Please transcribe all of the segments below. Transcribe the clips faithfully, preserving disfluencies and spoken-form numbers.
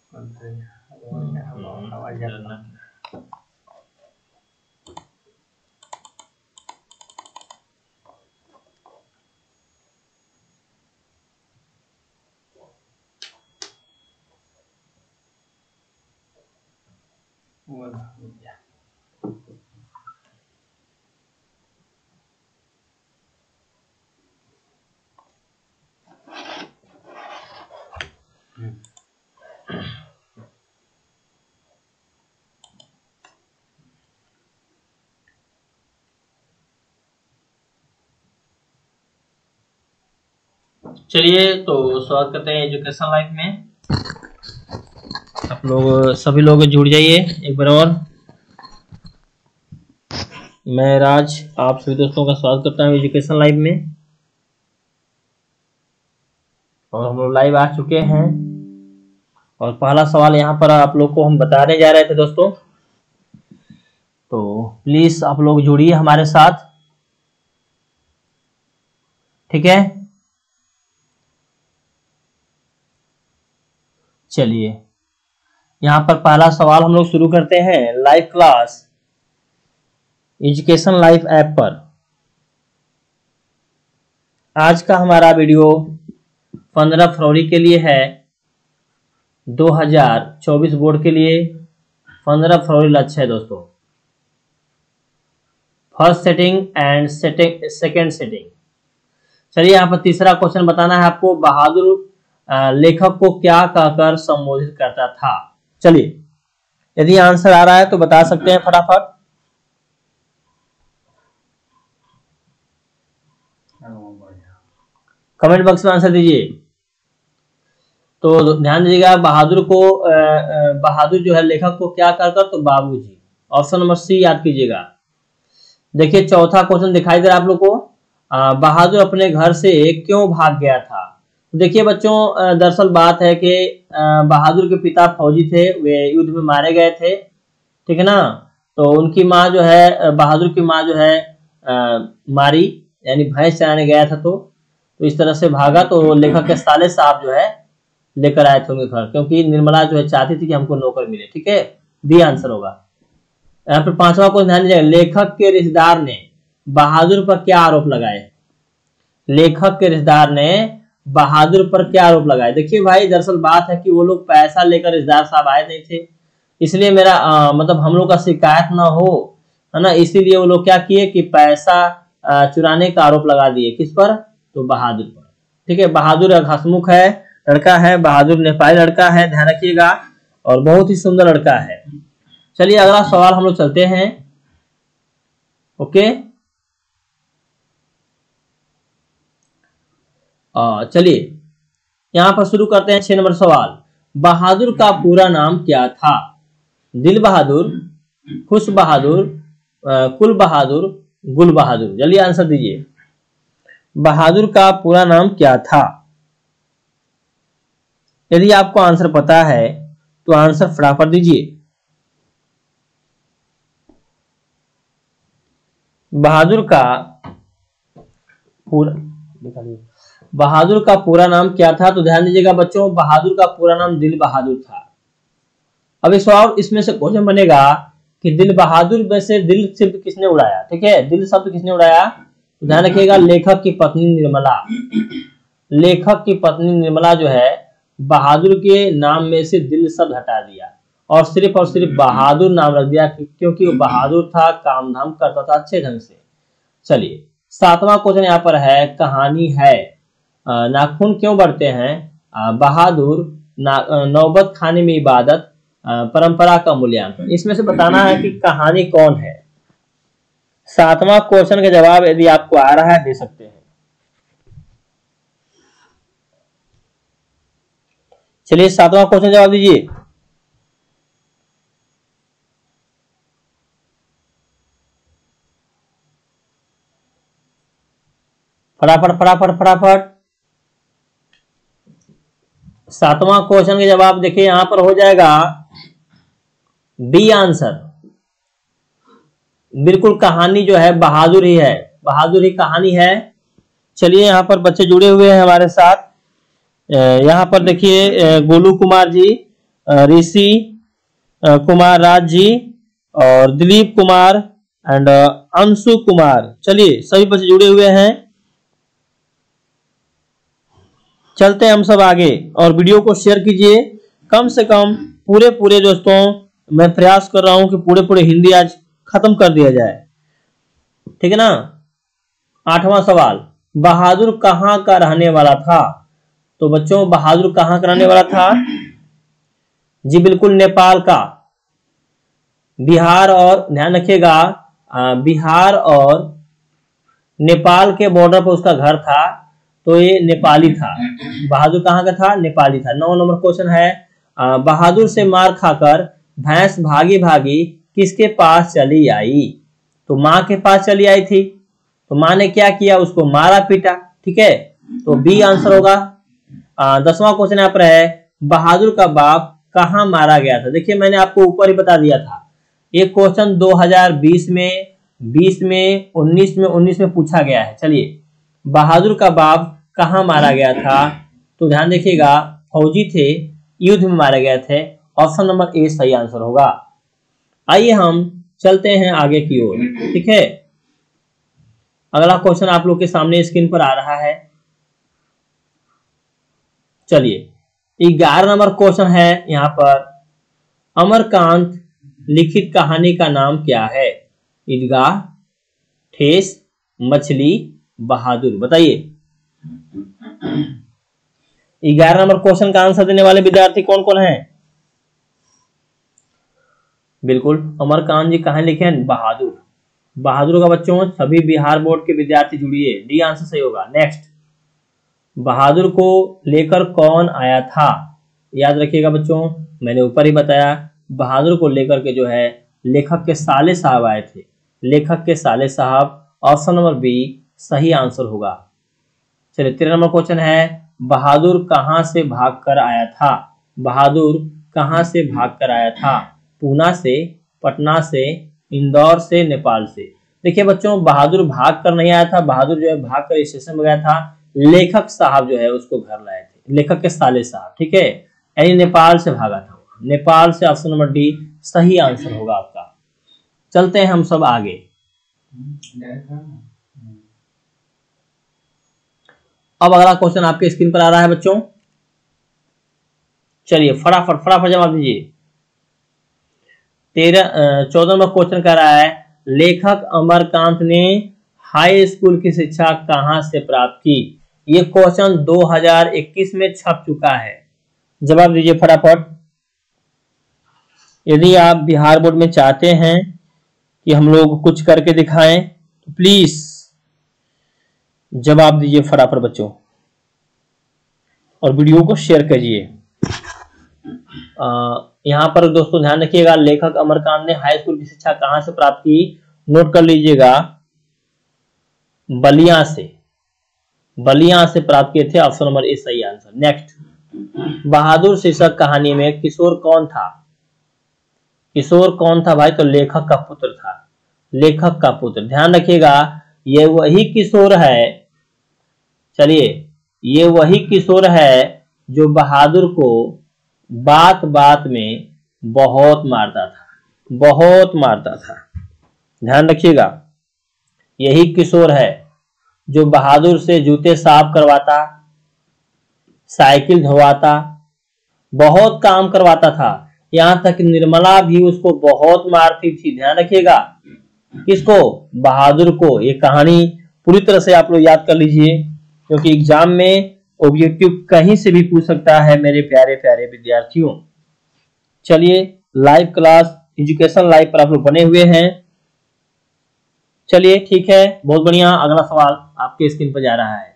चलिए, तो स्वागत करते हैं एजुकेशन लाइफ में। आप लोग सभी लोग जुड़ जाइए एक बार और। मैं राज आप सभी दोस्तों का स्वागत करता हूं एजुकेशन लाइव में। और हम लोग लाइव आ चुके हैं और पहला सवाल यहाँ पर आप लोग को हम बताने जा रहे थे दोस्तों, तो प्लीज आप लोग जुड़िए हमारे साथ, ठीक है। चलिए, यहाँ पर पहला सवाल हम लोग शुरू करते हैं live class education live app पर। आज का हमारा वीडियो पंद्रह फरवरी के लिए है, दो हज़ार चौबीस बोर्ड के लिए पंद्रह फरवरी लक्ष्य है दोस्तों। First setting and setting second setting. चलिए, यहाँ पर तीसरा क्वेश्चन बताना है आपको, बहादुर लेखक को क्या कहकर संबोधित करता था। चलिए, यदि आंसर आ रहा है तो बता सकते हैं फटाफट। कमेंट बॉक्स में आंसर दीजिए। तो ध्यान दीजिएगा, बहादुर को बहादुर जो है लेखक को क्या कहकर, तो बाबूजी। ऑप्शन नंबर सी याद कीजिएगा। देखिए, चौथा क्वेश्चन दिखाई दे रहा है आप लोग को, बहादुर अपने घर से क्यों भाग गया था। देखिए बच्चों, दरअसल बात है कि बहादुर के पिता फौजी थे, वे युद्ध में मारे गए थे, ठीक है ना। तो उनकी माँ जो है, बहादुर की माँ जो है आ, मारी, यानी भैंस चराने गया था, तो, तो इस तरह से भागा। तो लेखक के साले साहब जो है लेकर आए थे उनके घर, क्योंकि निर्मला जो है चाहती थी कि हमको नौकर मिले, ठीक है। बी आंसर होगा। यहाँ पर पांचवा को ध्यान दीजिएगा, लेखक के रिश्तेदार ने बहादुर पर क्या आरोप लगाए। लेखक के रिश्तेदार ने बहादुर पर क्या आरोप लगाए। देखिए भाई, दरअसल बात है कि वो लोग पैसा लेकर रिश्तेदार साहब आए नहीं थे, इसलिए मेरा आ, मतलब हम लोग का शिकायत ना हो, है ना, इसीलिए वो लोग क्या किए कि पैसा चुराने का आरोप लगा दिए। किस पर, तो बहादुर पर, ठीक है। बहादुर हंसमुख है लड़का है, बहादुर नेपाली लड़का है, ध्यान रखिएगा, और बहुत ही सुंदर लड़का है। चलिए, अगला सवाल हम लोग चलते हैं। ओके, चलिए यहां पर शुरू करते हैं छह नंबर सवाल। बहादुर का पूरा नाम क्या था। दिल बहादुर, खुश बहादुर, कुल बहादुर, गुल बहादुर। जल्दी आंसर दीजिए, बहादुर का पूरा नाम क्या था। यदि आपको आंसर पता है तो आंसर फटाफट दीजिए। बहादुर का पूरा बहादुर का पूरा नाम क्या था, तो ध्यान दीजिएगा बच्चों, बहादुर का पूरा नाम दिल बहादुर था। अब एक सवाल इसमें से क्वेश्चन बनेगा कि दिल बहादुर में से दिल शब्द किसने उड़ाया, ठीक है। दिल शब्द किसने उड़ाया, तो ध्यान रखिएगा, लेखक की पत्नी निर्मला। लेखक की पत्नी निर्मला जो है बहादुर के नाम में से दिल शब्द हटा दिया और सिर्फ और सिर्फ बहादुर नाम रख दिया, क्योंकि वो बहादुर था, काम धाम करता था अच्छे ढंग से। चलिए, सातवां क्वेश्चन यहाँ पर है, कहानी है, नाखून क्यों बढ़ते हैं, बहादुर, नौबत खाने में इबादत, परंपरा का मूल्यांकन। इसमें से बताना है कि कहानी कौन है। सातवां क्वेश्चन का जवाब यदि आपको आ रहा है दे सकते हैं। चलिए, सातवां क्वेश्चन जवाब दीजिए। फटाफट फटाफट फटाफट। सातवां क्वेश्चन का जवाब देखिए यहां पर हो जाएगा बी आंसर। बिल्कुल, कहानी जो है बहादुर ही है, बहादुर ही कहानी है। चलिए, यहाँ पर बच्चे जुड़े हुए हैं हमारे साथ। यहाँ पर देखिए गोलू कुमार जी, ऋषि कुमार राज जी और दिलीप कुमार एंड अंशु कुमार। चलिए सभी बच्चे जुड़े हुए हैं, चलते हैं हम सब आगे। और वीडियो को शेयर कीजिए, कम से कम पूरे पूरे दोस्तों मैं प्रयास कर रहा हूं कि पूरे पूरे हिंदी आज खत्म कर दिया जाए, ठीक है ना। आठवां सवाल, बहादुर कहाँ का रहने वाला था? तो बच्चों बहादुर कहाँ का रहने वाला था? जी बिल्कुल नेपाल का। बिहार और ध्यान रखिएगा, बिहार और नेपाल के बॉर्डर पर उसका घर था, तो ये नेपाली था। बहादुर कहाँ का था? नेपाली था। नौ नंबर क्वेश्चन है, बहादुर से मार खाकर भैंस भागी भागी किसके पास चली आई? तो माँ के पास चली आई थी। तो माँ ने क्या किया? उसको मारा पीटा, ठीक है। तो बी आंसर होगा। दसवां क्वेश्चन यहाँ पर है, बहादुर का बाप कहाँ मारा गया था? देखिए मैंने आपको ऊपर ही बता दिया था, ये क्वेश्चन दो हज़ार बीस में, बीस में, उन्नीस में, उन्नीस में पूछा गया है। चलिए, बहादुर का बाप कहाँ मारा गया था? तो ध्यान देखिएगा, फौजी थे, युद्ध में मारे गए थे। ऑप्शन नंबर ए सही आंसर होगा। आइए हम चलते हैं आगे की ओर, ठीक है। अगला क्वेश्चन आप लोग के सामने स्क्रीन पर आ रहा है। चलिए ग्यारह नंबर क्वेश्चन है यहाँ पर, अमरकांत लिखित कहानी का नाम क्या है? ईदगाह, ठेस, मछली, बहादुर। बताइए ग्यारह नंबर क्वेश्चन का आंसर देने वाले विद्यार्थी कौन कौन हैं? बिल्कुल अमरकांत जी कहानी लिखे हैं? बहादुर। बहादुर का बच्चों सभी बिहार बोर्ड के विद्यार्थी जुड़िए, डी आंसर सही होगा। नेक्स्ट, बहादुर को लेकर कौन आया था? याद रखिएगा बच्चों, मैंने ऊपर ही बताया, बहादुर को लेकर के जो है लेखक के साले साहब आए थे। लेखक के साले साहब, ऑप्शन नंबर बी सही आंसर होगा। चलिए तेरह नंबर क्वेश्चन है, बहादुर कहां से भागकर आया था? बहादुर कहां से भागकर आया था? पूना से, पटना से, इंदौर से, नेपाल से। देखिए बच्चों बहादुर भाग कर नहीं आया था, बहादुर जो है भाग कर स्टेशन में गया था। लेखक साहब जो है उसको घर लाए थे, लेखक के साले साहब, ठीक है। यानी नेपाल से भागा था, नेपाल से। ऑप्शन नंबर डी सही आंसर होगा आपका। चलते हैं हम सब आगे। अब अगला क्वेश्चन आपके स्क्रीन पर आ रहा है बच्चों, चलिए फटाफट फटाफट जवाब दीजिए। तेरह चौदह नंबर क्वेश्चन कह रहा है, लेखक अमरकांत ने हाई स्कूल की शिक्षा कहां से प्राप्त की? ये क्वेश्चन दो हज़ार इक्कीस में छप चुका है। जवाब दीजिए फटाफट। यदि आप बिहार बोर्ड में चाहते हैं कि हम लोग कुछ करके दिखाएं तो प्लीज जवाब दीजिए फटाफट बच्चों, और वीडियो को शेयर कीजिए। यहाँ पर दोस्तों ध्यान रखिएगा, लेखक अमरकांत ने हाई स्कूल की शिक्षा कहां से प्राप्त की? नोट कर लीजिएगा, बलिया से, बलिया से प्राप्त किए थे। ऑप्शन नंबर ए सही आंसर। नेक्स्ट, बहादुर शीर्षक कहानी में किशोर कौन था? किशोर कौन था भाई? तो लेखक का पुत्र था, लेखक का पुत्र। ध्यान रखिएगा, ये वही किशोर है, चलिए ये वही किशोर है जो बहादुर को बात बात में बहुत मारता था, बहुत मारता था। ध्यान रखिएगा, यही किशोर है जो बहादुर से जूते साफ करवाता, साइकिल धोवाता, बहुत काम करवाता था। यहां तक निर्मला भी उसको बहुत मारती थी। ध्यान रखिएगा, किसको? बहादुर को। ये कहानी पूरी तरह से आप लोग याद कर लीजिए, क्योंकि एग्जाम में ऑब्जेक्टिव कहीं से भी पूछ सकता है मेरे प्यारे प्यारे विद्यार्थियों। चलिए लाइव क्लास एजुकेशन लाइव पर आप लोग बने हुए हैं। चलिए ठीक है, बहुत बढ़िया। अगला सवाल आपके स्क्रीन पर जा रहा है।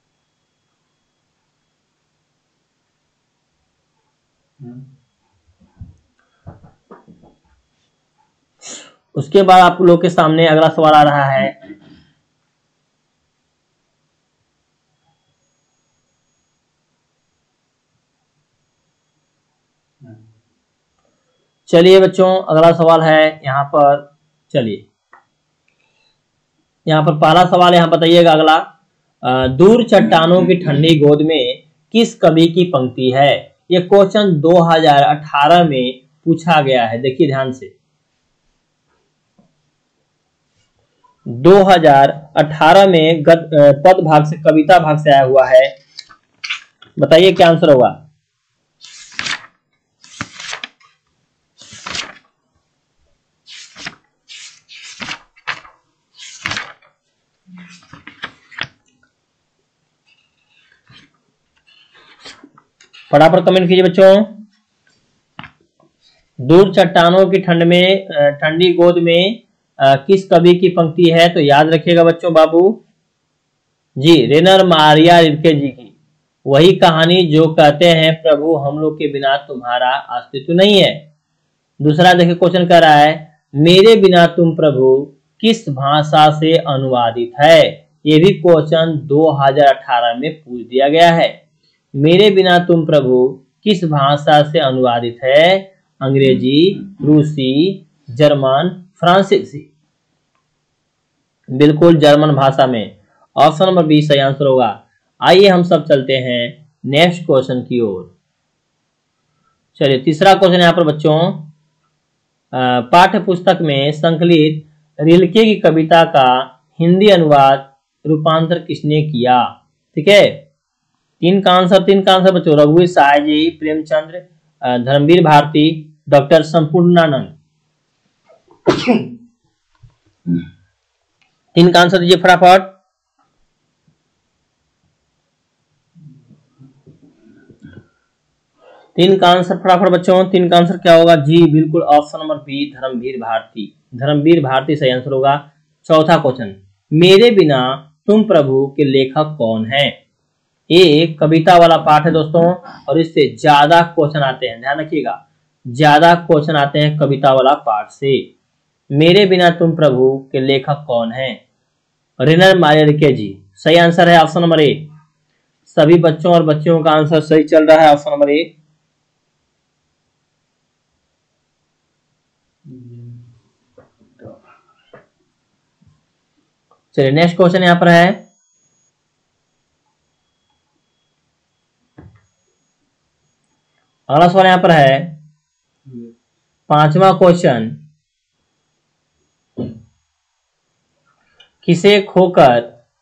उसके बाद आप लोग के सामने अगला सवाल आ रहा है, चलिए बच्चों अगला सवाल है यहाँ पर। चलिए यहाँ पर पहला सवाल यहाँ बताइएगा। अगला, दूर चट्टानों की ठंडी गोद में किस कवि की पंक्ति है? ये क्वेश्चन दो हज़ार अठारह में पूछा गया है। देखिए ध्यान से, दो हज़ार अठारह में गद, पद भाग से, कविता भाग से आया हुआ है। बताइए क्या आंसर होगा। फटाफट कमेंट कीजिए बच्चों। दूर चट्टानों की ठंड में, ठंडी गोद में आ, किस कवि की पंक्ति है? तो याद रखिएगा बच्चों बाबू जी, रेनर मारिया रिल्के जी की वही कहानी जो कहते हैं प्रभु हम लोग के बिना तुम्हारा अस्तित्व नहीं है। दूसरा देखिए क्वेश्चन कह रहा है मेरे बिना तुम प्रभु किस भाषा से अनुवादित है? ये भी क्वेश्चन दो हज़ार अठारह में पूछ दिया गया है। मेरे बिना तुम प्रभु किस भाषा से अनुवादित है? अंग्रेजी, रूसी, जर्मन, फ्रांसीसी। बिल्कुल जर्मन भाषा में। ऑप्शन नंबर बी सही आंसर होगा। आइए हम सब चलते हैं नेक्स्ट क्वेश्चन की ओर। चलिए तीसरा क्वेश्चन यहाँ पर बच्चों, पाठ्य पुस्तक में संकलित रिल्के की कविता का हिंदी अनुवाद रूपांतर किसने किया? ठीक है, तीन का आंसर, तीन का आंसर बच्चों, रघुवीर सहाय जी, प्रेमचंद्र, धर्मवीर भारती, डॉक्टर संपूर्णानंद। तीन का आंसर दीजिए फटाफट। तीन का आंसर फटाफट बच्चों, तीन का आंसर क्या होगा? जी बिल्कुल option number B, Dharmvir Bharati. Dharmvir Bharati सही आंसर होगा। चौथा क्वेश्चन, मेरे बिना तुम प्रभु के लेखक कौन है? ये कविता वाला पाठ है दोस्तों, और इससे ज्यादा क्वेश्चन आते हैं, ध्यान रखिएगा, ज्यादा क्वेश्चन आते हैं कविता वाला पाठ से। मेरे बिना तुम प्रभु के लेखक कौन है? Rainer Maria Rilke ji. सही आंसर है ऑप्शन नंबर ए। सभी बच्चों और बच्चियों का आंसर सही चल रहा है, ऑप्शन नंबर ए। चलिए नेक्स्ट क्वेश्चन यहां पर है, अगला सवाल यहां पर है, पांचवा क्वेश्चन, किसे खोकर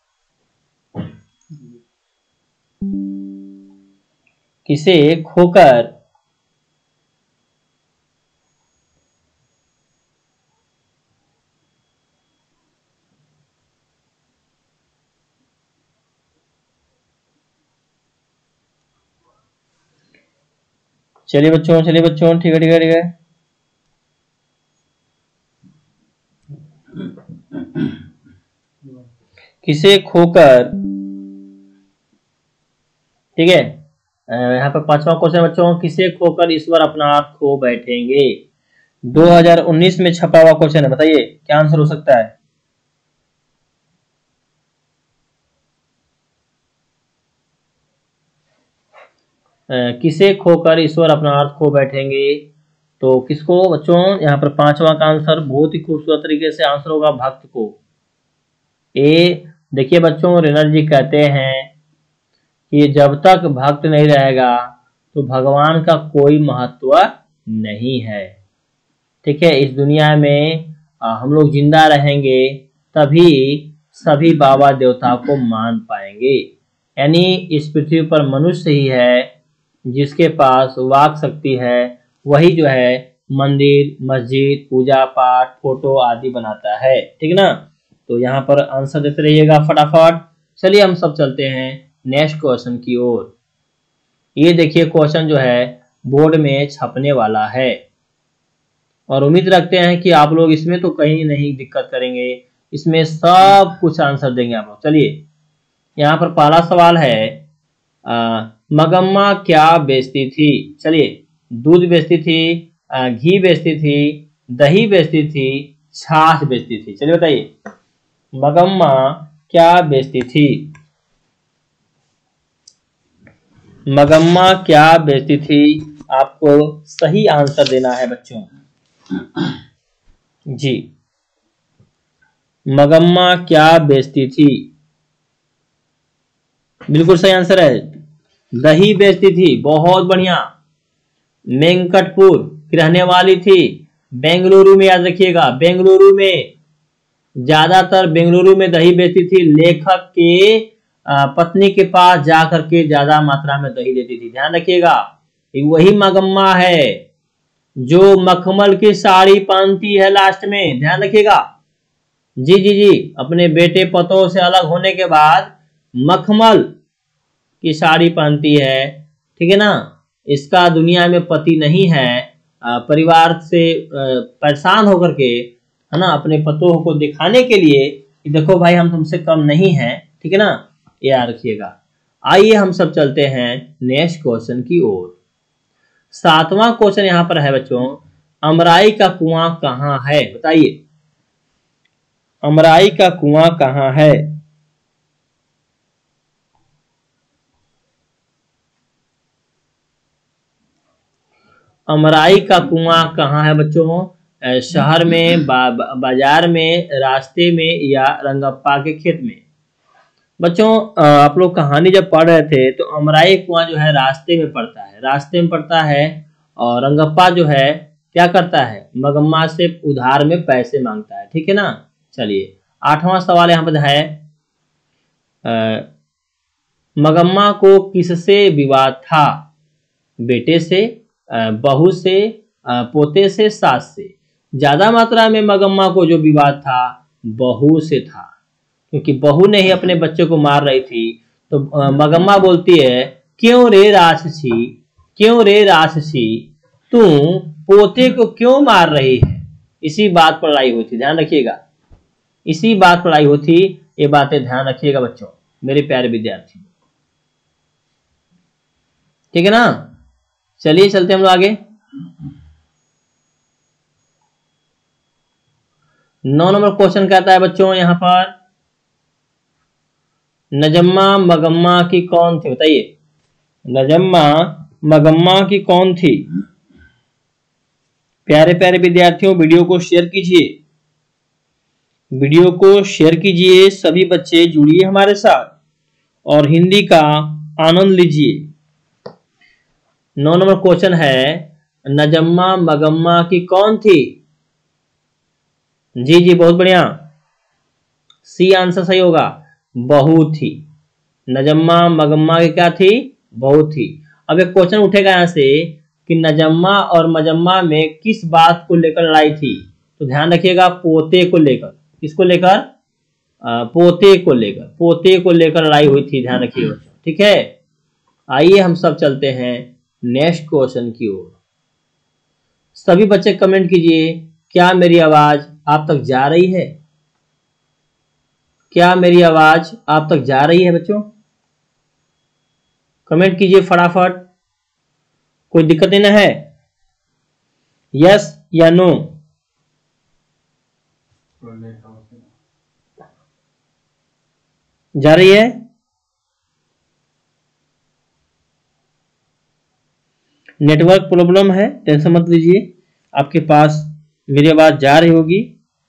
किसे खोकर चलिए बच्चों, चलिए बच्चों, ठीक है ठीक है ठीक है। किसे खोकर, ठीक है, यहाँ पर पांचवा क्वेश्चन बच्चों, किसे खोकर ईश्वर अपना आप खो बैठेंगे? दो हज़ार उन्नीस में छपा हुआ क्वेश्चन है, बताइए क्या आंसर हो सकता है? किसे खोकर ईश्वर अपना अर्थ खो बैठेंगे? तो किसको बच्चों? यहाँ पर पांचवा का आंसर बहुत ही खूबसूरत तरीके से आंसर होगा, भक्त को। ए देखिए बच्चों, रेनर जी कहते हैं कि जब तक भक्त नहीं रहेगा तो भगवान का कोई महत्व नहीं है। ठीक है, इस दुनिया में हम लोग जिंदा रहेंगे तभी सभी बाबा देवता को मान पाएंगे। यानी इस पृथ्वी पर मनुष्य ही है जिसके पास वाक शक्ति है, वही जो है मंदिर, मस्जिद, पूजा पाठ, फोटो आदि बनाता है। ठीक ना, तो यहाँ पर आंसर देते रहिएगा फटाफट। चलिए हम सब चलते हैं नेक्स्ट क्वेश्चन की ओर। ये देखिए क्वेश्चन जो है बोर्ड में छपने वाला है, और उम्मीद रखते हैं कि आप लोग इसमें तो कहीं नहीं दिक्कत करेंगे, इसमें सब कुछ आंसर देंगे आप लोग। चलिए यहाँ पर पहला सवाल है, आ, मगम्मा क्या बेचती थी? चलिए, दूध बेचती थी, घी बेचती थी, दही बेचती थी, छाछ बेचती थी। चलिए बताइए मगम्मा क्या बेचती थी? मगम्मा क्या बेचती थी? आपको सही आंसर देना है बच्चों जी। मगम्मा क्या बेचती थी? बिल्कुल सही आंसर है, दही बेचती थी। बहुत बढ़िया, वेंकटपुर की रहने वाली थी। बेंगलुरु में, याद रखिएगा, बेंगलुरु में ज्यादातर बेंगलुरु में दही बेचती थी। लेखक के पत्नी के पास जाकर के ज्यादा मात्रा में दही देती थी। ध्यान रखिएगा, वही मगम्मा है जो मखमल की साड़ी पहनती है लास्ट में। ध्यान रखिएगा, जी जी जी, अपने बेटे पतों से अलग होने के बाद मखमल की साड़ी पहनती है, ठीक है ना। इसका दुनिया में पति नहीं है, परिवार से परेशान होकर के, है ना, अपने पतों को दिखाने के लिए कि देखो भाई हम तुमसे कम नहीं हैं, ठीक है ना, ये याद रखिएगा। आइए हम सब चलते हैं नेक्स्ट क्वेश्चन की ओर। सातवां क्वेश्चन यहां पर है बच्चों, अमराई का कुआं कहां है? बताइए, अमराई का कुआं कहां है? अमराई का कुआं कहां है बच्चों? शहर में, बा, बाजार में, रास्ते में, या रंगप्पा के खेत में? बच्चों आप लोग कहानी जब पढ़ रहे थे तो अमराई कुआं जो है रास्ते में पड़ता है, रास्ते में पड़ता है। और रंगप्पा जो है क्या करता है? मगम्मा से उधार में पैसे मांगता है, ठीक है ना। चलिए आठवां सवाल यहाँ पर है, आ, मगम्मा को किससे विवाद था? बेटे से, बहू से, पोते से, सास से? ज्यादा मात्रा में मगम्मा को जो विवाद था बहू से था, क्योंकि बहू ने ही अपने बच्चे को मार रही थी। तो मगम्मा बोलती है, क्यों रे राक्षसी, क्यों रे राक्षसी, तू पोते को क्यों मार रही है? इसी बात पर लड़ाई होती, ध्यान रखिएगा, इसी बात पर लड़ाई होती। ये बातें ध्यान रखिएगा बच्चों, मेरे प्यारे विद्यार्थी, ठीक है ना। चलिए चलते हम लोग आगे। नौ नंबर क्वेश्चन कहता है बच्चों यहां पर, नजम्मा मगम्मा की कौन थी? बताइए, नजम्मा मगम्मा की कौन थी? प्यारे प्यारे विद्यार्थियों वीडियो को शेयर कीजिए, वीडियो को शेयर कीजिए, सभी बच्चे जुड़िए हमारे साथ और हिंदी का आनंद लीजिए। नौ नंबर क्वेश्चन है, नजम्मा मगम्मा की कौन थी? जी जी बहुत बढ़िया, सी आंसर सही होगा, बहू थी। नजम्मा मगम्मा की क्या थी? बहू थी। अब एक क्वेश्चन उठेगा यहां से कि नजम्मा और मजम्मा में किस बात को लेकर लड़ाई थी? तो ध्यान रखिएगा, पोते को लेकर। किसको लेकर? पोते को लेकर, पोते को लेकर लड़ाई हुई थी, ध्यान रखिएगा, ठीक है। आइए हम सब चलते हैं नेक्स्ट क्वेश्चन की ओर। सभी बच्चे कमेंट कीजिए, क्या मेरी आवाज आप तक जा रही है? क्या मेरी आवाज आप तक जा रही है बच्चों? कमेंट कीजिए फटाफट, कोई दिक्कत नहीं है, यस या नो? जा रही है? नेटवर्क प्रॉब्लम है, टेंशन मत लीजिए, आपके पास मेरी आवाज जा रही होगी।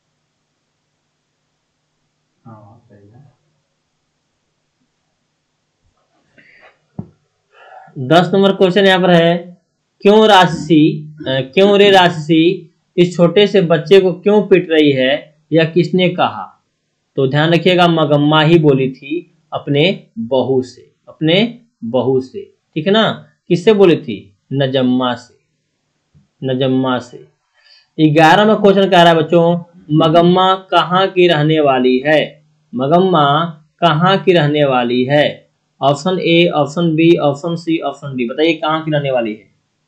दस नंबर क्वेश्चन यहाँ पर है, क्यों राक्षसी, क्यों रे राक्षसी इस छोटे से बच्चे को क्यों पीट रही है, या किसने कहा? तो ध्यान रखिएगा, मगम्मा ही बोली थी अपने बहू से, अपने बहू से, ठीक है ना। किससे बोली थी? नजम्मा से, नजम्मा से। ग्यारह में क्वेश्चन कह रहा है बच्चों, मगम्मा कहाँ की रहने वाली है? मगम्मा कहाँ की रहने वाली है? Option A, option B, option C, option D, बताइए कहाँ की रहने वाली है?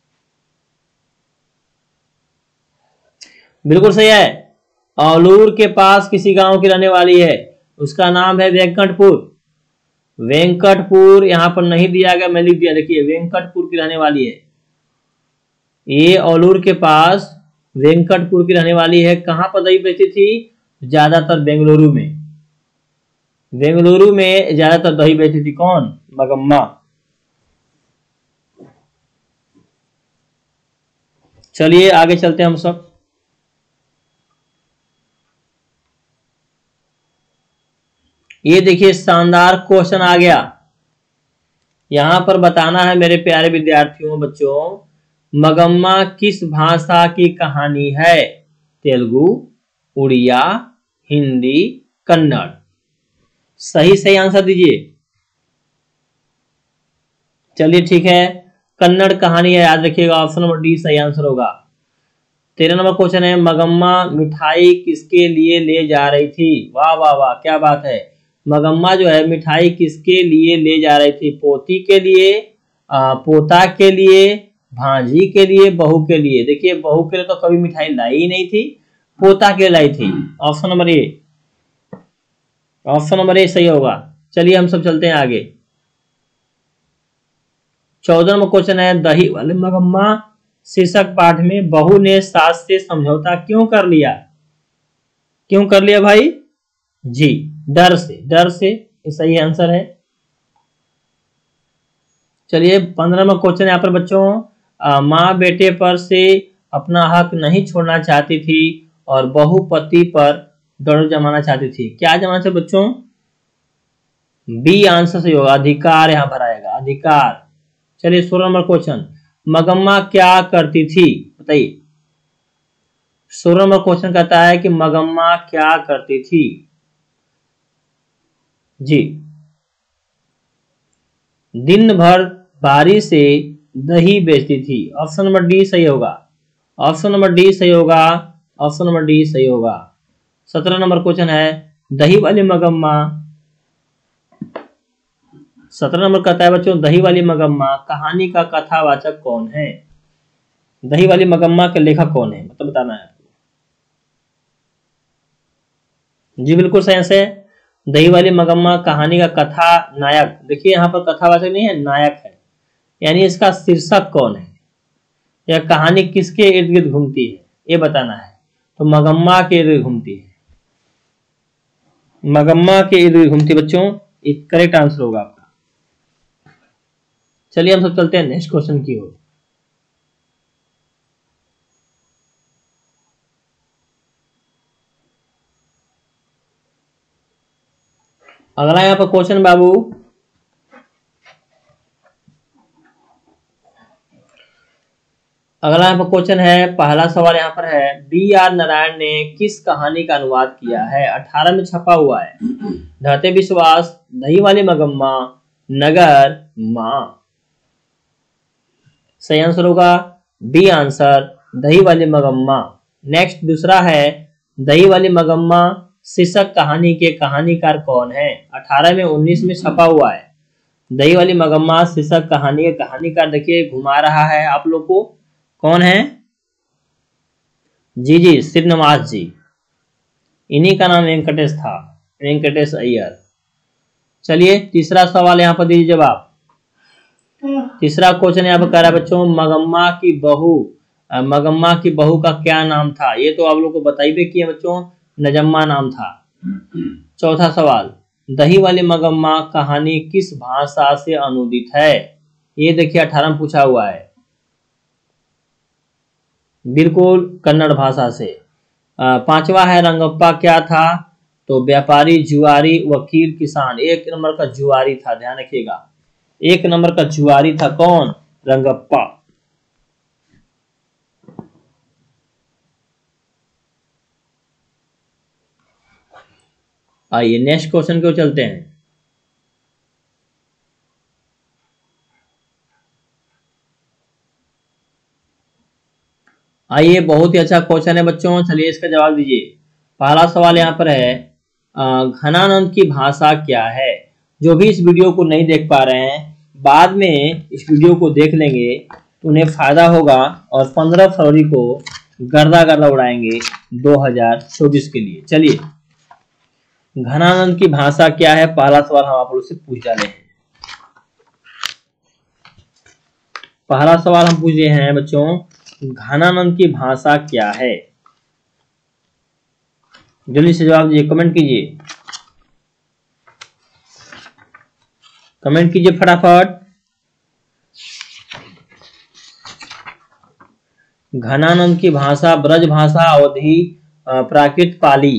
बिल्कुल सही है, औलूर के पास किसी गांव की रहने वाली है, उसका नाम है वेंकटपुर। वेंकटपुर यहां पर नहीं दिया गया, मैं लिख दिया, देखिए वेंकटपुर की रहने वाली है। ये औलूर के पास वेंकटपुर की रहने वाली है। कहां पर दही बेचती थी? ज्यादातर बेंगलुरु में, बेंगलुरु में ज्यादातर दही बेचती थी। कौन? मगम्मा। चलिए आगे चलते हैं हम सब। ये देखिए शानदार क्वेश्चन आ गया, यहां पर बताना है मेरे प्यारे विद्यार्थियों, बच्चों मगम्मा किस भाषा की कहानी है? तेलुगु, उड़िया, हिंदी, कन्नड़। सही सही आंसर दीजिए। चलिए ठीक है, कन्नड़ कहानी है, याद रखिएगा। ऑप्शन नंबर डी सही आंसर होगा। तेरह नंबर क्वेश्चन है, मगम्मा मिठाई किसके लिए ले जा रही थी? वाह वाह वाह, क्या बात है। मगम्मा जो है मिठाई किसके लिए ले जा रही थी? पोती के लिए, आ, पोता के लिए, भांजी के लिए, बहू के लिए। देखिए बहू के लिए तो कभी मिठाई लाई ही नहीं थी, पोता के लिए लाई थी। Option number A, option number A सही होगा। चलिए हम सब चलते हैं आगे। चौदह नंबर क्वेश्चन है, दही वाले मगम्मा शीर्षक पाठ में बहू ने सास से समझौता क्यों कर लिया? क्यों कर लिया भाई? जी, डर से, डर से, ये सही आंसर है। चलिए पंद्रह नंबर क्वेश्चन यहाँ पर बच्चों, माँ बेटे पर से अपना हक नहीं छोड़ना चाहती थी और बहू पति पर डर जमाना चाहती थी। क्या जमाना चाहती बच्चों? बी आंसर सही होगा, अधिकार यहाँ भराएगा, अधिकार। चलिए सोलह नंबर क्वेश्चन, मगम्मा क्या करती थी? बताइए। सोलह नंबर क्वेश्चन कहता है कि मगम्मा क्या करती थी? जी, दिन भर बारी से दही बेचती थी। ऑप्शन नंबर डी सही होगा, ऑप्शन नंबर डी सही होगा, ऑप्शन नंबर डी सही होगा। सत्रह नंबर क्वेश्चन है, दही वाली मगम्मा, सत्रह नंबर कहता है बच्चों, दही वाली मगम्मा कहानी का कथावाचक कौन है? दही वाली मगम्मा के लेखक कौन है, मतलब बताना है आपको। जी बिल्कुल सही आंसर है, दही वाली मगम्मा कहानी का कथा नायक। देखिए यहाँ पर कथावाचक नहीं है, नायक है, यानी इसका शीर्षक कौन है या कहानी किसके इर्द गिर्द घूमती है ये बताना है। तो मगम्मा के इर्द गिर्द घूमती है, मगम्मा के इर्द गिर्द घूमती बच्चों, एक करेक्ट आंसर होगा आपका। चलिए हम सब चलते हैं नेक्स्ट क्वेश्चन की ओर। अगला यहाँ पर क्वेश्चन बाबू, अगला यहाँ पर क्वेश्चन है, पहला सवाल यहाँ पर है, बी आर नारायण ने किस कहानी का अनुवाद किया है? अठारह में छपा हुआ है, ढाते विश्वास, दही वाली मगम्मा, नगर, माँ। सही आंसर होगा बी आंसर, दही वाली मगम्मा। नेक्स्ट दूसरा है, दही वाली मगम्मा शीर्षक कहानी के कहानीकार कौन है? अठारह में उन्नीस में छपा हुआ है, दही वाली मगम्मा शीर्षक कहानी के कहानीकार देखिए घुमा रहा है आप लोग को, कौन है? जी जी श्रीनिवास जी, इन्हीं का नाम वेंकटेश था, वेंकटेश अय्यर। चलिए तीसरा सवाल यहाँ पर दीजिए जवाब। तीसरा क्वेश्चन यहाँ पर कह रहा है बच्चों, मगम्मा की बहू, मगम्मा की बहू का क्या नाम था? ये तो आप लोग को बताइए कि बच्चों नजम्मा नाम था। चौथा सवाल, दही वाली मगम्मा कहानी किस भाषा से अनुदित है? ये देखिए अठारह में पूछा हुआ है, बिल्कुल कन्नड़ भाषा से। पांचवा है, रंगप्पा क्या था? तो व्यापारी, जुआरी, वकील, किसान। एक नंबर का जुआरी था, ध्यान रखिएगा, एक नंबर का जुआरी था, कौन? रंगप्पा। आइए नेक्स्ट क्वेश्चन को चलते हैं। आइए बहुत ही अच्छा क्वेश्चन है बच्चों, चलिए इसका जवाब दीजिए। पहला सवाल यहाँ पर है, घनानंद की भाषा क्या है? जो भी इस वीडियो को नहीं देख पा रहे हैं, बाद में इस वीडियो को देख लेंगे तो उन्हें फायदा होगा और पंद्रह फरवरी को गर्दा गर्दा उड़ाएंगे दो हज़ार चौबीस के लिए। चलिए घनानंद की भाषा क्या है, पहला सवाल हम आप लोग से पूछ डाले हैं। पहला सवाल हम पूछे हैं बच्चों, घनानंद की भाषा क्या है? जल्दी से जवाब दीजिए, कमेंट कीजिए, कमेंट कीजिए फटाफट। घनानंद की भाषा ब्रज भाषा, अवधी, प्राकृत, पाली।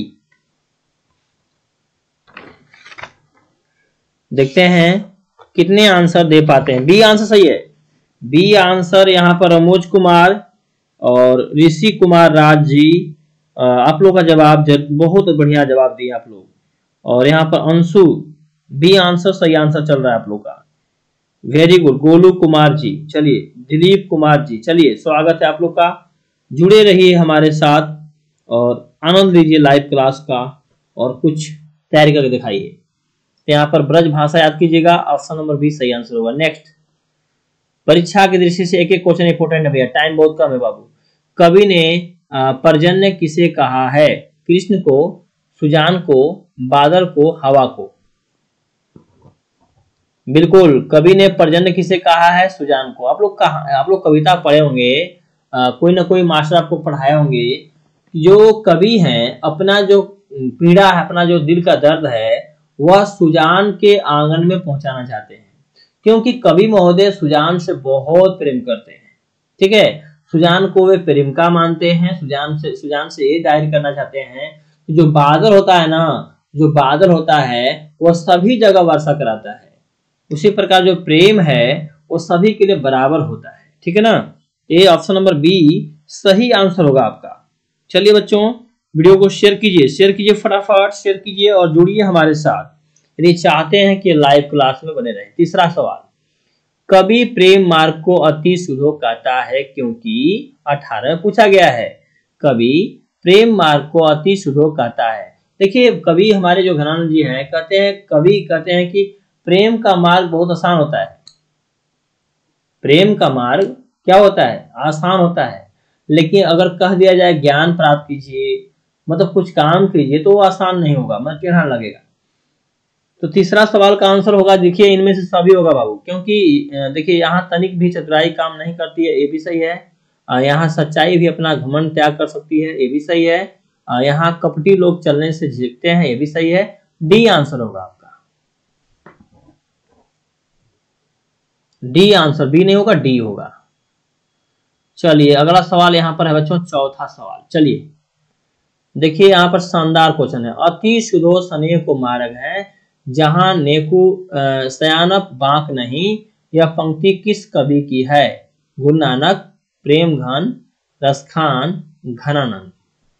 देखते हैं कितने आंसर दे पाते हैं। बी आंसर सही है, बी आंसर यहाँ पर रमोज कुमार और ऋषि कुमार राज जी। आप लोग का जवाब बहुत बढ़िया जवाब दिए आप लोग। और यहाँ पर अंशु, बी आंसर सही आंसर चल रहा है आप लोग का। Very good. गोलू कुमार जी, चलिए। दिलीप कुमार जी, चलिए स्वागत है आप लोग का। जुड़े रहिए हमारे साथ और आनंद लीजिए लाइव क्लास का और कुछ तैयारी करके दिखाइए। तो यहाँ पर ब्रज भाषा याद कीजिएगा, ऑप्शन नंबर बी सही आंसर होगा। नेक्स्ट, परीक्षा की दृष्टि से एक एक क्वेश्चन इंपोर्टेंट है भैया, टाइम बहुत कम है बाबू। कवि ने पर्जन्य किसे कहा है? कृष्ण को, सुजान को, बादल को, हवा को? बिल्कुल, कवि ने पर्जन्य किसे कहा है? सुजान को। आप लोग कहा आप लोग कविता पढ़े होंगे, आ, कोई ना कोई मास्टर आपको पढ़ाए होंगे। जो कवि हैं अपना जो पीड़ा है, अपना जो दिल का दर्द है, वह सुजान के आंगन में पहुंचाना चाहते हैं, क्योंकि कवि महोदय सुजान से बहुत प्रेम करते हैं। ठीक है, सुजान को वे प्रेमिका मानते हैं। सुजान से सुजान से ये जाहिर करना चाहते हैं कि जो बादल होता है ना, जो बादल होता है वह सभी जगह वर्षा कराता है। उसी प्रकार जो प्रेम है वो सभी के लिए बराबर होता है। ठीक है ना, ये ऑप्शन नंबर बी सही आंसर होगा आपका। चलिए बच्चों, वीडियो को शेयर कीजिए, शेयर कीजिए फटाफट, शेयर कीजिए और जुड़िए हमारे साथ यदि चाहते हैं कि लाइव क्लास में बने रहे। तीसरा सवाल, कवि प्रेम मार्ग को अति सुलभ कहता है क्योंकि? अठारह पूछा गया है। कवि प्रेम मार्ग को अति सुलभ कहता है। देखिए, कवि हमारे जो घनानंद जी हैं कहते हैं, कवि कहते हैं कि प्रेम का मार्ग बहुत आसान होता है। प्रेम का मार्ग क्या होता है? आसान होता है। लेकिन अगर कह दिया जाए ज्ञान प्राप्त कीजिए, मतलब कुछ काम कीजिए, तो वो आसान नहीं होगा, मतलब टेढ़ा लगेगा। तो तीसरा सवाल का आंसर होगा, देखिए इनमें से सभी होगा बाबू, क्योंकि देखिए यहाँ तनिक भी चतुराई काम नहीं करती है, ये भी सही है। यहाँ सच्चाई भी अपना घमंड त्याग कर सकती है, ये भी सही है। यहाँ कपटी लोग चलने से झिझकते हैं, ये भी सही है। डी आंसर होगा आपका, डी आंसर, बी नहीं होगा, डी होगा। चलिए अगला सवाल यहाँ पर है बच्चों, चौथा सवाल। चलिए देखिए यहाँ पर शानदार क्वेश्चन है। अति सुधो स्नेह को मार्ग है जहां नेकु सयानप बांक नहीं, यह पंक्ति किस कवि की है? गुरु नानक, प्रेम घन, रसखान, घनानंद?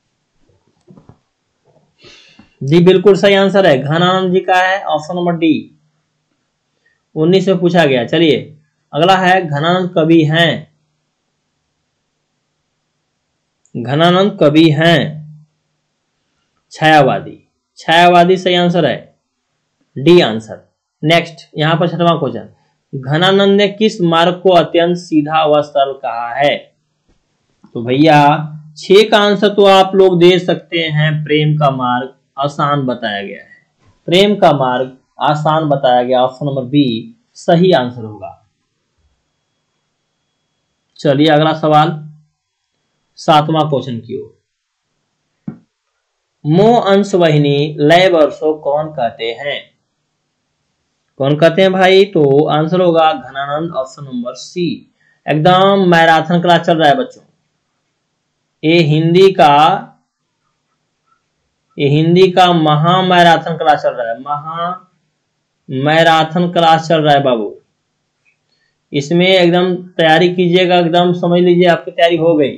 जी बिल्कुल सही आंसर है, घनानंद जी का है, ऑप्शन नंबर डी। उन्नीस में पूछा गया। चलिए अगला है, घनानंद कवि हैं, घनानंद कवि हैं छायावादी। छायावादी सही आंसर है, डी आंसर। नेक्स्ट यहाँ पर छठवां क्वेश्चन, घनानंद ने किस मार्ग को अत्यंत सीधा व सरल कहा है? तो भैया छह का आंसर तो आप लोग दे सकते हैं, प्रेम का मार्ग आसान बताया गया है। प्रेम का मार्ग आसान बताया गया, ऑप्शन नंबर बी सही आंसर होगा। चलिए अगला सवाल, सातवां क्वेश्चन की ओर। मोह अंश वाहिनी लय वर्षो कौन कहते हैं? कौन कहते हैं भाई? तो आंसर होगा घनानंद, ऑप्शन नंबर सी। एकदम मैराथन क्लास चल रहा है बच्चों, ये हिंदी का ये हिंदी का महा मैराथन क्लास चल रहा है, महा मैराथन क्लास चल रहा है बाबू। इसमें एकदम तैयारी कीजिएगा, एकदम समझ लीजिए आपकी तैयारी हो गई।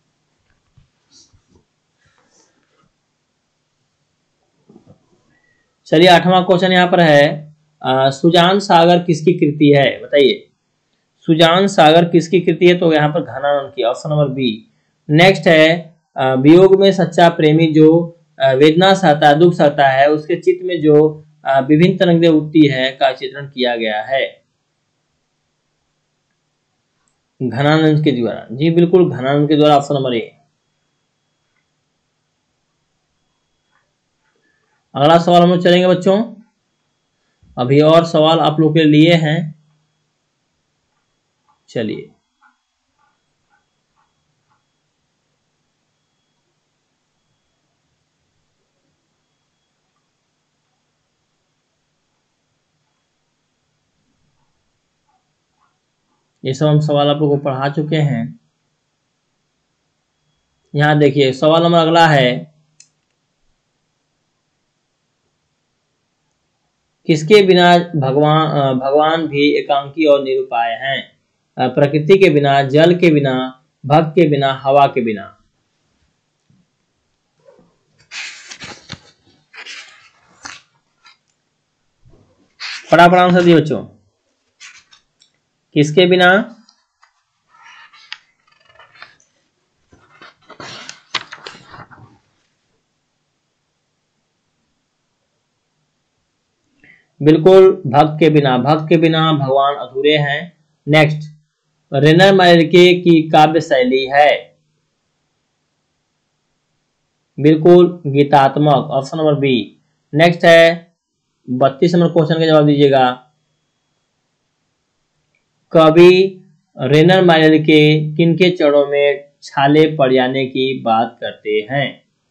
चलिए आठवां क्वेश्चन यहाँ पर है, आ, सुजान सागर किसकी कृति है? बताइए, सुजान सागर किसकी कृति है? तो यहाँ पर घनानंद की, ऑप्शन नंबर बी। नेक्स्ट है, आ, वियोग में सच्चा प्रेमी जो वेदना सहता है, दुख सहता है, उसके चित्त में जो विभिन्न तरंगें उठती है का चित्रण किया गया है घनानंद के द्वारा। जी बिल्कुल, घनानंद के द्वारा, ऑप्शन नंबर ए। अगला सवाल हम लोग चलेंगे बच्चों, अभी और सवाल आप लोग के लिए हैं। चलिए ये सब हम सवाल आप लोगों को पढ़ा चुके हैं। यहां देखिए सवाल नंबर अगला है, किसके बिना भगवान भगवान भी एकांकी और निरुपाय हैं? प्रकृति के बिना, जल के बिना, भक्त के बिना, हवा के बिना। फटाफट आंसर दिए बच्चों, किसके बिना? बिल्कुल भक्त के बिना। भक्त के बिना भगवान अधूरे हैं। नेक्स्ट, रेनर मार्के की काव्य शैली है? बिल्कुल गीतात्मक, ऑप्शन नंबर बी। नेक्स्ट है बत्तीस नंबर क्वेश्चन का जवाब दीजिएगा। कवि रेनर मार्के किनके चरणों में छाले पड़ जाने की बात करते हैं?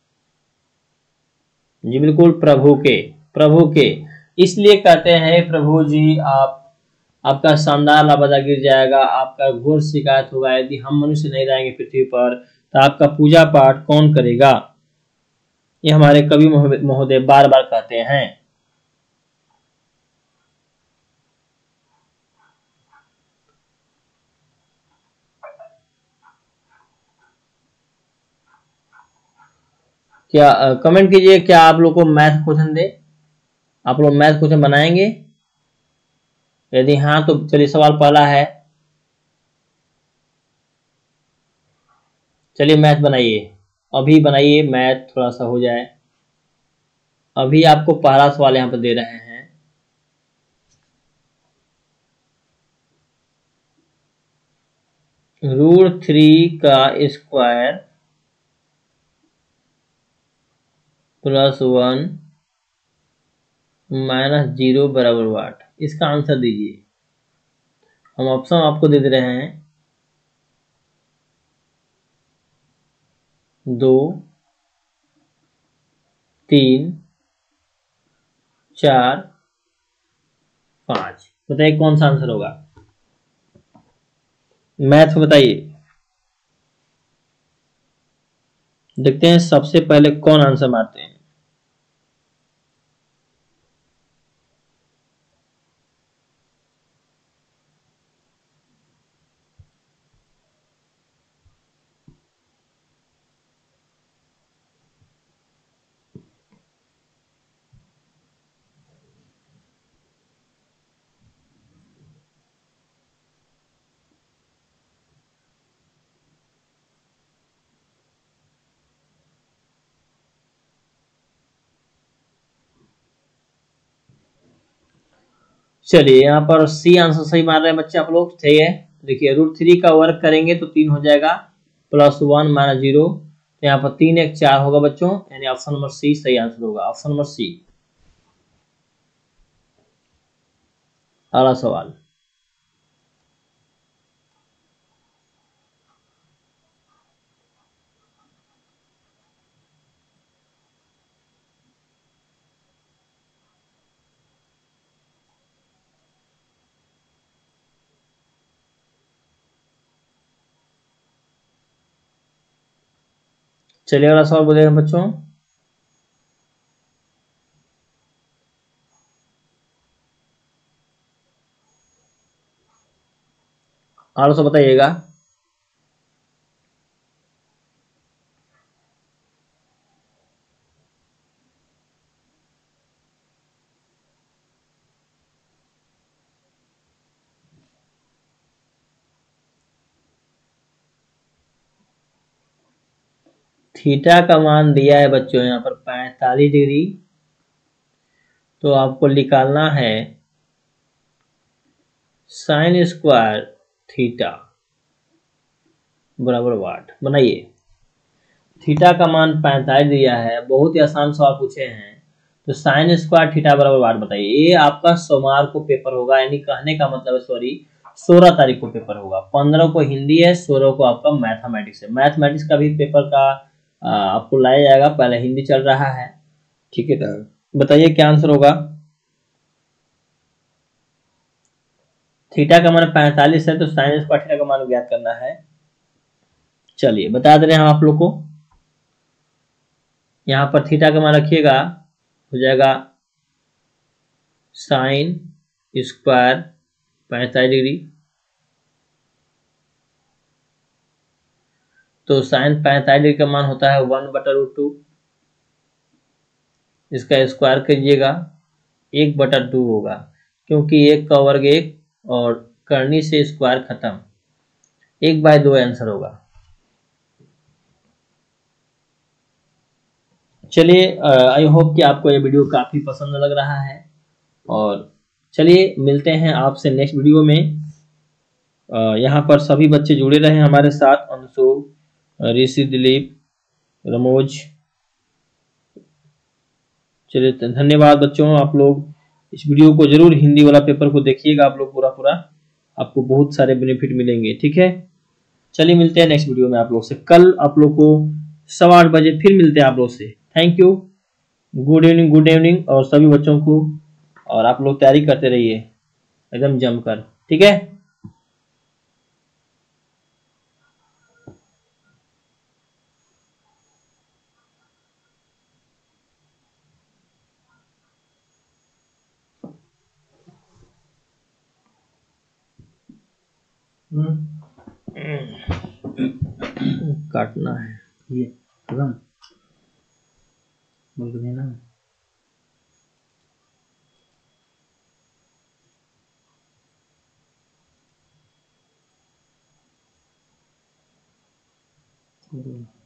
जी बिल्कुल प्रभु के, प्रभु के। इसलिए कहते हैं प्रभु जी आप, आपका शानदार लापता गिर जाएगा, आपका घोर शिकायत होगा, यदि हम मनुष्य नहीं रहेंगे पृथ्वी पर तो आपका पूजा पाठ कौन करेगा? ये हमारे कवि महोदय बार बार कहते हैं। क्या कमेंट कीजिए, क्या आप लोग को मैथ क्वेश्चन दे? आप लोग मैथ क्वेश्चन बनाएंगे? यदि हाँ तो चलिए सवाल पहला है, चलिए मैथ बनाइए, अभी बनाइए मैथ, थोड़ा सा हो जाए। अभी आपको पहला सवाल यहाँ पर दे रहे हैं। रूट थ्री का square plus one minus zero बराबर वाट, इसका आंसर दीजिए। हम ऑप्शन आपको दे दे रहे हैं, दो, तीन, चार, पांच। बताइए कौन सा आंसर होगा? मैथ बताइए, देखते हैं सबसे पहले कौन आंसर मारते हैं। चलिए यहाँ पर सी आंसर सही मार रहे हैं बच्चे आप लोग, सही है। देखिए रूट थ्री का वर्क करेंगे तो तीन हो जाएगा, प्लस वन माइनस जीरो, तो यहाँ पर तीन एक चार होगा बच्चों, यानी ऑप्शन नंबर सी सही आंसर होगा, ऑप्शन नंबर सी। अगला सवाल, चलिए अगला सवाल बोलेगा बच्चों। और सब बताइएगा। थीटा का मान दिया है बच्चों यहाँ पर पैंतालीस डिग्री, तो आपको निकालना है साइन स्क्वायर थीटा बराबर वाट। बनाइए, थीटा का मान पैंतालीस दिया है, बहुत ही आसान सवाल पूछे हैं, तो साइन स्क्वायर थीटा बराबर वाट बताइए। ये आपका सोमवार को पेपर होगा, यानी कहने का मतलब है सॉरी सोलह तारीख को पेपर होगा। पंद्रह को हिंदी है, सोलह को आपका मैथमेटिक्स है। मैथमेटिक्स का भी पेपर का आ, आपको लाया जाएगा, पहले हिंदी चल रहा है, ठीक है। बताइए क्या आंसर होगा? थीटा का मान पैंतालीस है, तो साइन स्क्वायर थीटा का मान ज्ञात करना है। चलिए बता दे रहे हैं हम आप लोग को, यहाँ पर थीटा का मान रखिएगा, हो जाएगा साइन स्क्वायर पैंतालीस डिग्री तो साइन पैंतालीस डिग्री का मान होता है वन बटा रूट टू। इसका स्क्वायर करिएगा, एक बटा टू होगा, क्योंकि एक का वर्ग एक और करनी से स्क्वायर खत्म, एक बाय दो आंसर होगा। चलिए, आई होप कि आपको ये वीडियो काफी पसंद लग रहा है, और चलिए मिलते हैं आपसे नेक्स्ट वीडियो में। यहाँ पर सभी बच्चे जुड़े रहे हमारे साथ, अंशु, ऋषि, दिलीप, रमोज। चलिए धन्यवाद बच्चों, आप लोग इस वीडियो को जरूर हिंदी वाला पेपर को देखिएगा आप लोग पूरा पूरा, आपको बहुत सारे बेनिफिट मिलेंगे। ठीक है, चलिए मिलते हैं नेक्स्ट वीडियो में आप लोग से। कल आप लोग को सवा आठ बजे फिर मिलते हैं आप लोग से। Thank you, good evening, good evening और सभी बच्चों को, और आप लोग तैयारी करते रहिए एकदम जमकर। ठीक है, काटना है ये खत्म बोल देना। Mm-hmm.